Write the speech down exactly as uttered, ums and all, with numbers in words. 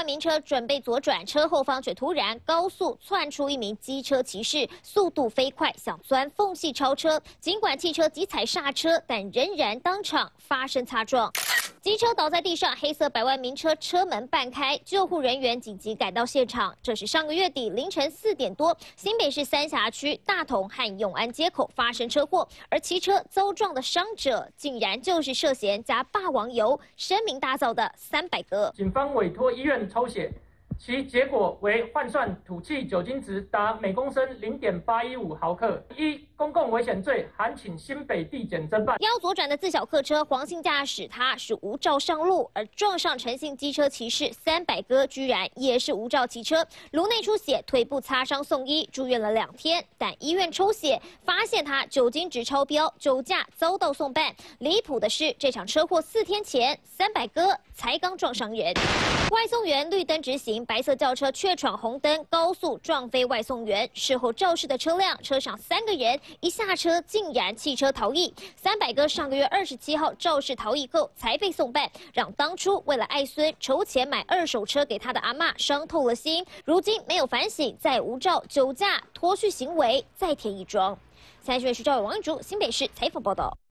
名车准备左转，车后方却突然高速窜出一名机车骑士，速度飞快，想钻缝隙超车。尽管汽车急踩刹车，但仍然当场发生擦撞。 机车倒在地上，黑色百万名车车门半开，救护人员紧急赶到现场。这是上个月底凌晨四点多，新北市三峡区大同和永安街口发生车祸，而骑车遭撞的伤者，竟然就是涉嫌加霸王油声名大噪的三百哥。 警方委托医院抽血。 其结果为换算吐气酒精值达每公升零点八一五毫克，依公共危险罪，函请新北地检侦办。 要左转的自小客车，黄姓驾驶他是无照上路，而撞上陈姓机车骑士三百哥居然也是无照骑车，颅内出血，腿部擦伤送医，住院了两天，但医院抽血发现他酒精值超标，酒驾遭到送办。离谱的是，这场车祸四天前三百哥才刚撞伤人，外送员绿灯直行。 白色轿车却闯红灯，高速撞飞外送员。事后肇事的车辆，车上三个人，一下车竟然弃车逃逸。三百哥上个月二十七号肇事逃逸后才被送办，让当初为了爱孙筹钱买二手车给他的阿嬷伤透了心。如今没有反省，再无照酒驾脱序行为再添一桩。三十岁徐兆伟、王一竹，新北市采访报道。